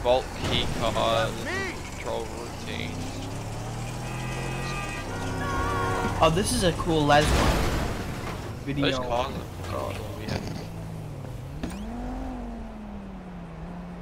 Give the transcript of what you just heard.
Vault key card, control routine. Oh, this is a cool Les one. Those Video. cards are God, what we have.